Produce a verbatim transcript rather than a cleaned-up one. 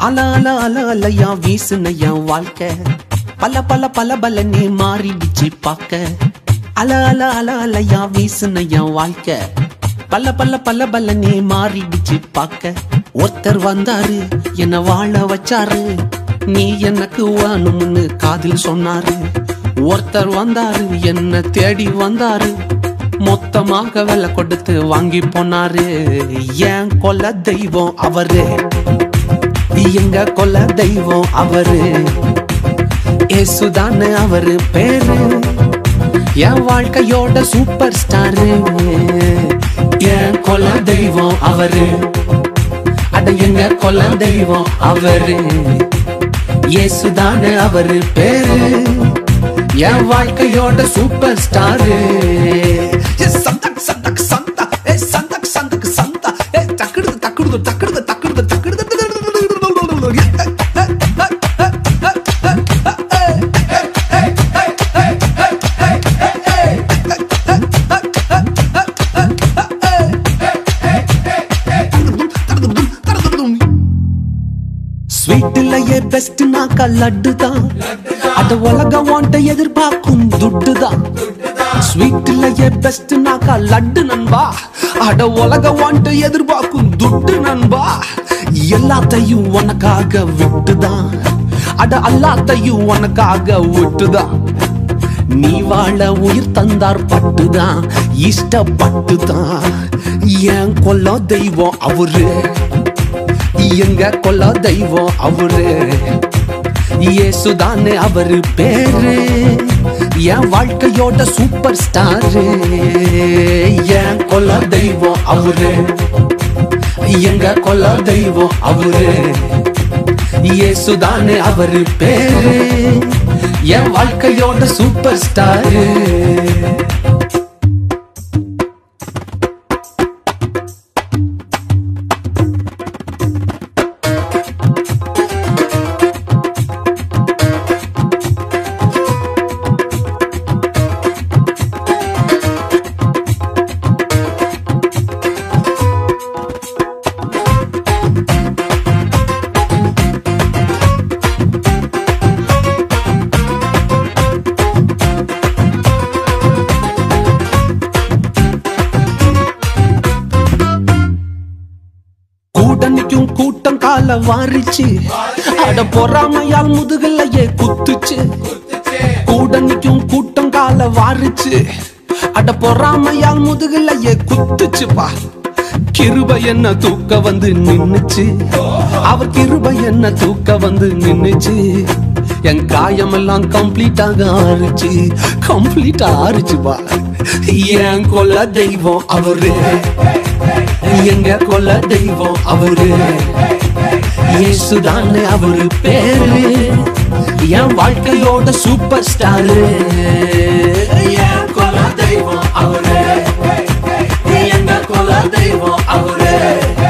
அல அல அல அலையா வீசுன என் வாழ்க்கை பல பல பல பல நீ மாறிடுச்சு பாக்க. அல அல அல அலையா வீசுன என் வாழ்க்கை பல பல பல பல நீ மாறிடுச்சு பாக்க. ஒருத்தர் வந்தாரு என்ன வாழ வச்சாரு, நீ எனக்கு வேணும்னு காதில் சொன்னாரு. ஒருத்தர் வந்தாரு என்ன தேடி வந்தாரு, மொத்தமாக விலை கொடுத்து வாங்கி போனாரு. என் கொல்ல தெய்வம் அவரு, எங்க கொல்ல தெய்வம் அவரு, ஏசுதானே அவரு பேரு, என் வாழ்க்கையோட சூப்பர் ஸ்டாரு. என் கொல்ல தெய்வம் அவரு, அட எங்க கொல்ல தெய்வம் அவரு, ஏசுதானே அவரு பேரு, என் வாழ்க்கையோட சூப்பர் ஸ்டாரு. சந்தக் சந்தக் சந்தா ஏ சந்தக் சந்தக் சந்தா ஏ தக்குடுது தக்குடுது தக்குடுது தக்குடுது தக்குடுது. ஸ்வீட்லயே பெஸ்ட் நாக்கா லட்டு தான், அத உலகம் வாண்ட எதிர்பார்க்கும் துட்டு தான். ஸ்வீட்லயே பெஸ்ட் நாக்கா லட்டு நண்பா, அட உலகம் வாண்ட எதிர்பார்க்கும் துட்டு நண்பா. எல்லாத்தையும் உனக்காக விட்டுதான், அட எல்லாத்தையும் உனக்காக விட்டுதான். நீ வாழ உயிர் தந்தார் பட்டுதான், இஷ்டப்பட்டுதான். என் கொல்ல தெய்வம் அவரு, எங்க கொல்ல தெய்வம் அவரு, ஏசுதானே அவரு பேரு, என் வாழ்க்கையோட சூப்பர் ஸ்டாரு. என் கொல்ல தெய்வம் அவரு, எங்க கொல்ல தெய்வம் அவரு, ஏசுதானே அவரு பேரு, என் வாழ்க்கையோட சூப்பர் ஸ்டாரு. கூட்டணிக்கும் கூட்டம் கால வாரிச்சு, அட பொறாமையால் முதுகலையே குத்துச்சு. கூட்டணிக்கும் கூட்டம் கால வாரிச்சு, அட பொறாமையால் முதுகலையே குத்துச்சுப்பா. கிருபை என்ன தூக்க வந்து நின்னுச்சு, அவர் கிருபை என்ன தூக்க வந்து நின்னுச்சு. என் காயமெல்லாம் கம்ப்ளீட்டாக ஆறுச்சு, கம்ப்ளீட்டா ஆறுச்சுப்பா. என் கொல்ல தெய்வம் அவரு, எங்க கொல்ல தெய்வம் அவரு, ஏசுதானே அவரு பேரு, என் வாழ்க்கையோட சூப்பர் ஸ்டாரு. என் கொல்ல தெய்வம் அவரு, எங்க கொல்ல தெய்வம் அவரு,